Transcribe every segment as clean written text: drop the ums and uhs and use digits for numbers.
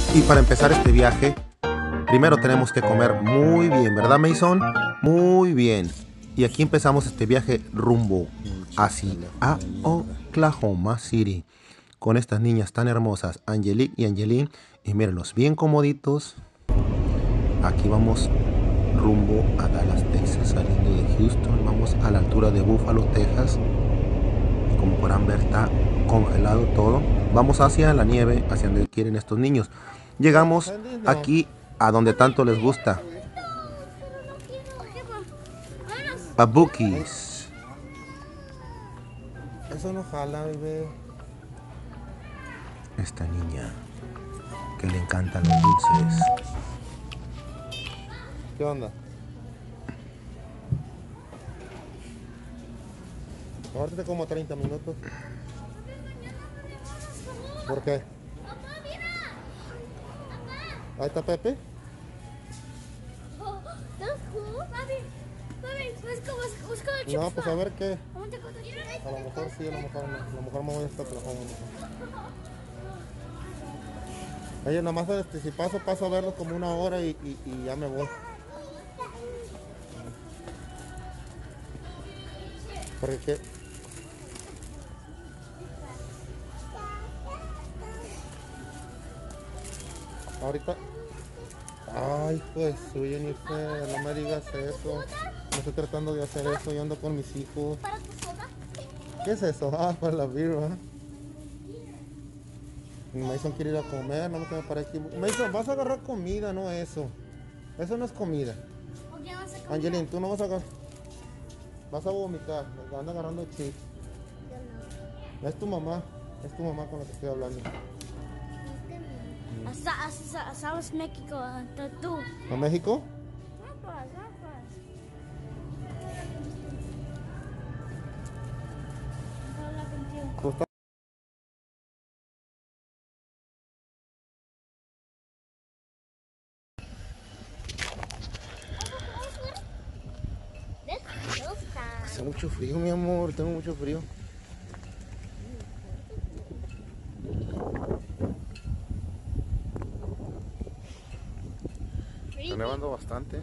Y para empezar este viaje, primero tenemos que comer muy bien, ¿verdad, Mason? Muy bien. Y aquí empezamos este viaje rumbo hacia a Oklahoma City. Con estas niñas tan hermosas, Angelique y Angeline. Y mírenlos, bien comoditos. Aquí vamos rumbo a Dallas, Texas, saliendo de Houston. Vamos a la altura de Buffalo, Texas. Como podrán ver, está congelado todo. Vamos hacia la nieve, hacia donde quieren estos niños. Llegamos aquí a donde tanto les gusta. A Buc-ee's. Eso no jala, bebé. Esta niña que le encantan los dulces. ¿Qué onda? Ahorita como 30 minutos. ¿Por qué? Ahí está Pepe. No, pues a ver qué. A lo mejor sí, a lo mejor no. A lo mejor me voy a estar trabajando. Oye, nada más si paso a verlos como una hora y ya me voy. Porque ahorita. Ay, pues, Jennifer, no me digas eso. No estoy tratando de hacer eso, yo ando con mis hijos. ¿Qué es eso? Ah, para la birra. Mason quiere ir a comer, no me quedo para aquí. Mason, vas a agarrar comida, no eso. Eso no es comida. Angeline, tú no vas a agarrar. Vas a vomitar, me anda agarrando chips. Es tu mamá con la que estoy hablando. Estamos en México, tú. ¿A México? Pues está- Hace mucho frío, mi amor, tengo mucho frío. Está nevando bastante.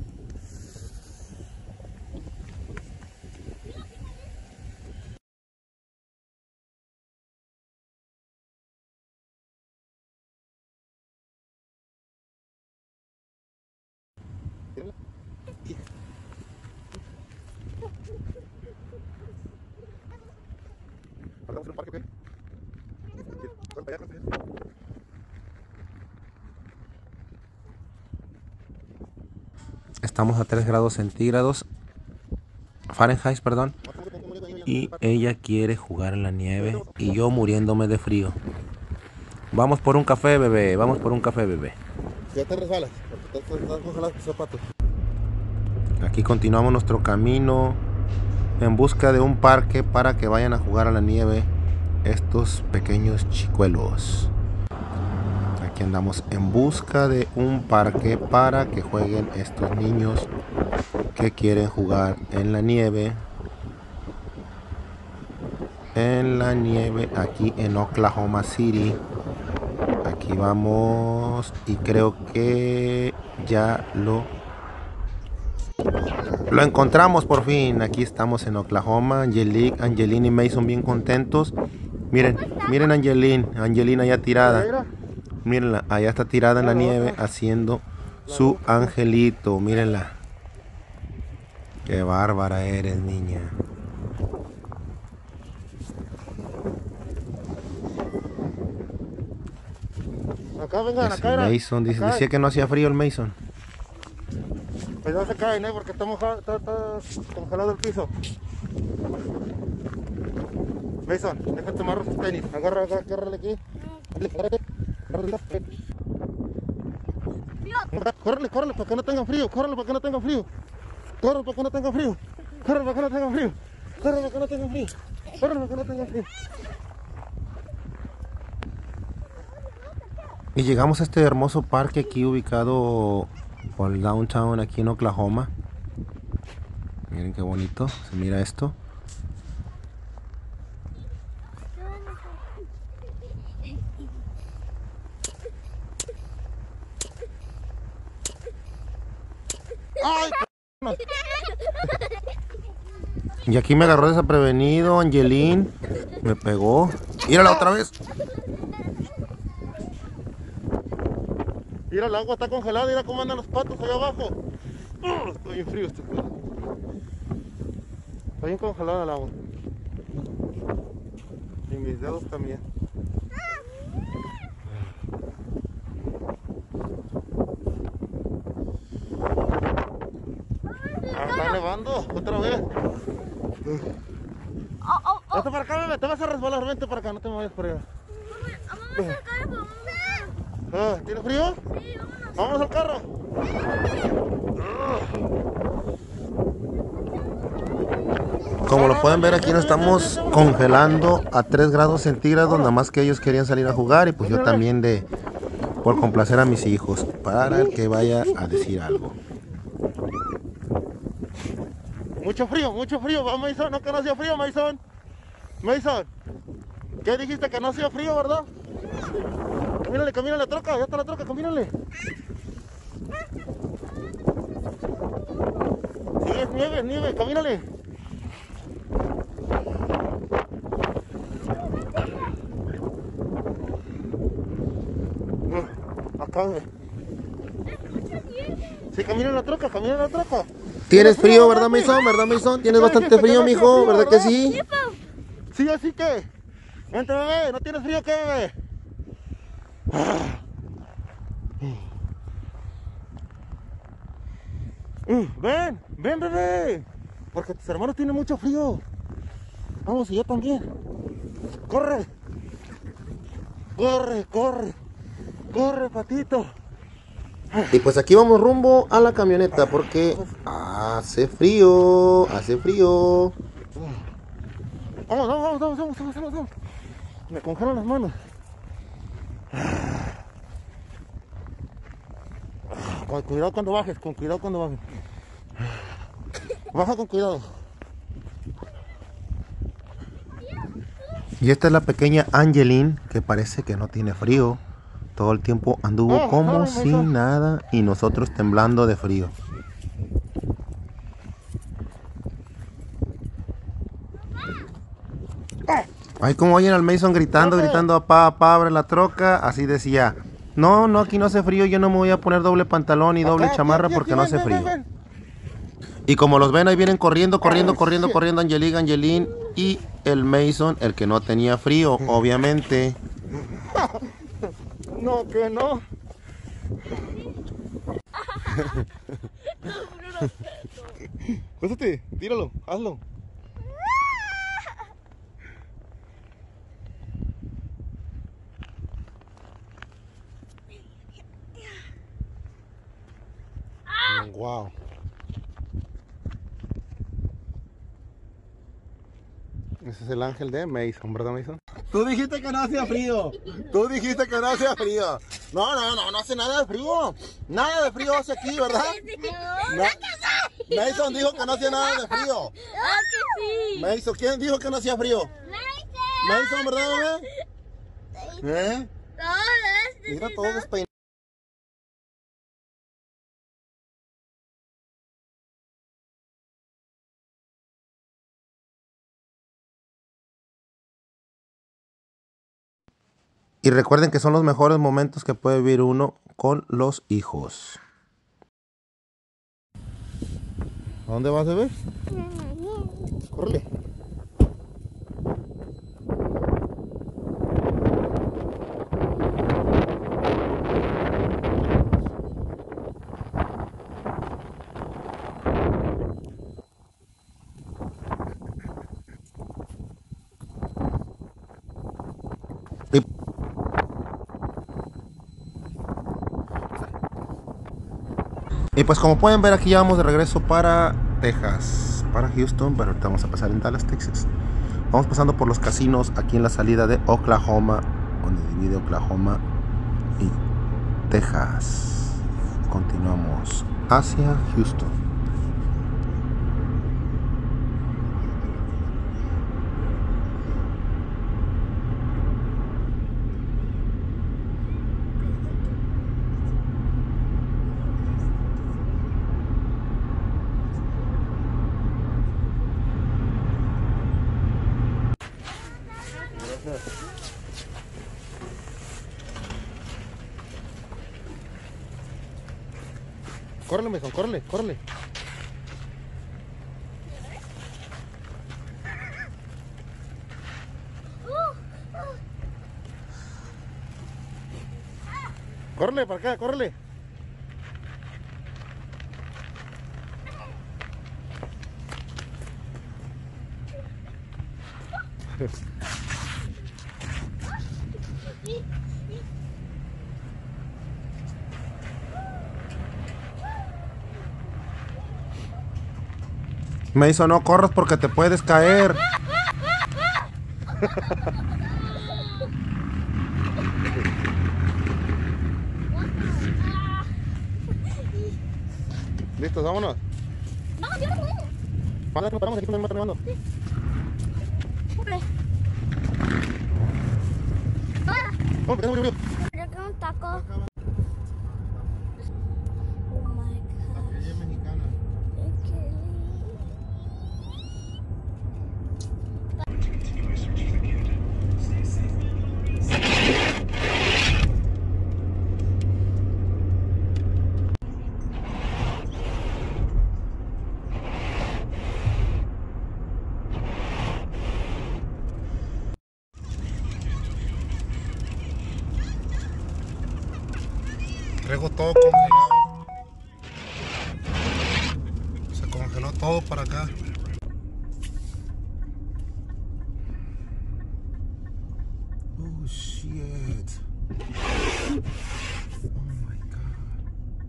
¿Vamos a un parque o qué? Estamos a 3 grados centígrados. Fahrenheit, perdón. Y ella quiere jugar en la nieve y yo muriéndome de frío. Vamos por un café, bebé. Vamos por un café, bebé. Ya te resbalas, porque estás congelados tus zapatos. Aquí continuamos nuestro camino en busca de un parque para que vayan a jugar a la nieve estos pequeños chicuelos. Aquí andamos en busca de un parque para que jueguen estos niños que quieren jugar en la nieve. En la nieve aquí en Oklahoma City. Aquí vamos y creo que ya lo encontramos por fin. Aquí estamos en Oklahoma. Angelique, Angeline y Mason bien contentos. Miren, miren Angeline, Angelina ya tirada. Mírenla, allá está tirada en la nieve haciendo su angelito. Mírenla. Qué bárbara eres, niña. Acá vengan, Ese acá era. Mason, Acá. decía que no hacía frío el Mason. Pues no se caen, porque está congelado el piso. Mason, déjate tomar sus tenis. Agárrale aquí. Córrele, para que no tengan frío. Córrele para que no tengan frío. Córrele para que no tengan frío. Córrele para que no tengan frío. Córrele para que no tengan frío. Córrele para que no tengan frío. Y llegamos a este hermoso parque aquí ubicado por el downtown aquí en Oklahoma. Miren qué bonito se mira esto. Ay, Y aquí me agarró desaprevenido, Angelín. Me pegó. Mírala otra vez. mira, el agua está congelada, mira cómo andan los patos allá abajo. Está bien frío este culo. Está bien congelada el agua. Y mis dedos también. Está nevando otra vez. Vete para acá, bebé, te vas a resbalar, vente para acá, no te me vayas por allá. ¿Tienes frío? Sí, vámonos al carro. Como lo pueden ver, aquí nos estamos congelando a 3 grados centígrados, nada más que ellos querían salir a jugar y pues yo también por complacer a mis hijos, para el que vaya a decir algo. Mucho frío, va Mason, no que no hacía frío, Mason. Mason, ¿qué dijiste? Que no hacía frío, ¿verdad? Camínale la troca, ya está la troca, camínale. Sí, es nieve, camínale. Acá, sí, camina la troca. ¿Tienes frío, verdad, Mason? ¿Verdad, Mason? ¿Tienes bastante frío, mijo? ¿Verdad que sí? Sí, así que. Vente, bebé, ¿no tienes frío qué, bebé? Ven, bebé. Porque tus hermanos tienen mucho frío. Vamos, y yo también. Corre, patito. Y pues aquí vamos rumbo a la camioneta porque hace frío. Vamos. Me congelan las manos. Con cuidado cuando bajes, Baja con cuidado. Y esta es la pequeña Angelín, que parece que no tiene frío. Todo el tiempo anduvo como sin nada y nosotros temblando de frío. Ay, como oyen al Mason gritando, papá, abre la troca. Así decía, no, aquí no hace frío, yo no me voy a poner doble pantalón y doble chamarra porque no hace frío. Y como los ven, ahí vienen corriendo Angelín y el Mason, el que no tenía frío, obviamente. No, que no. Pásate, tíralo, hazlo. Wow. Ese es el ángel de Mason, ¿verdad, Mason? Tú dijiste que no hacía frío. No hace nada de frío. Nada de frío hace aquí, ¿verdad? Mason dijo que no hacía nada de frío. Mason, ¿quién dijo que no hacía frío? Mason, ¿verdad, bebé? Mira todo despeinado. Y recuerden que son los mejores momentos que puede vivir uno con los hijos. ¿A dónde vas, bebé? Córrele. Y pues como pueden ver, aquí ya vamos de regreso para Texas, para Houston, pero ahorita vamos a pasar en Dallas, Texas. Vamos pasando por los casinos aquí en la salida de Oklahoma, donde divide Oklahoma y Texas. Continuamos hacia Houston. Córrele, Mason, córrele, córrele. Córrele para acá, córrele. Mason, no corras porque te puedes caer. Listo, vámonos. Vamos, yo no puedo. Vamos, nos paramos aquí, nos paramos. Hombre, Vamos, vamos. yo quiero un taco. Oh my God. Ella es mexicana. Traigo todo congelado. Se congeló todo para acá. Oh shit. Oh my God.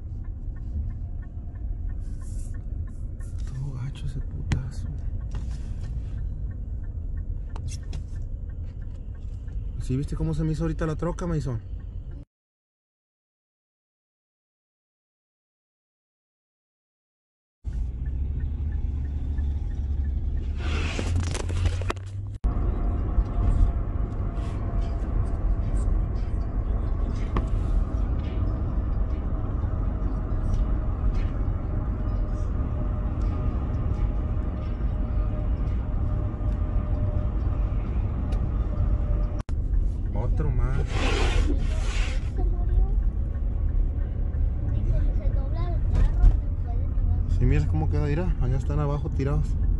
Todo gacho ese putazo. ¿Sí viste cómo se me hizo ahorita la troca, Mason? Otro más. Se murió. Y cuando se dobla el carro, se puede tomar. Sí, mira cómo queda, mira, allá están abajo tirados.